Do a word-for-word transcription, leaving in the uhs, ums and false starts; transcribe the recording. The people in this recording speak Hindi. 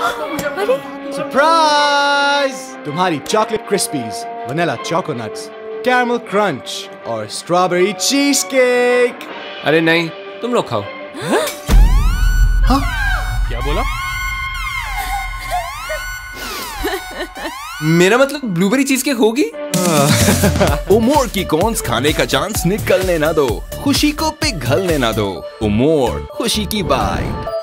अरे सरप्राइज! तुम्हारी chocolate crispies, vanilla choconuts, caramel crunch और स्ट्रॉबेरी चीज केक। अरे नहीं, तुम लोग खाओ। हाँ? क्या बोला? मेरा मतलब ब्लूबेरी चीज केक होगी। ओमोर की कॉर्न्स खाने का चांस निकलने ना दो, खुशी को पिघलने ना दो। ओमोर, खुशी की बाइट।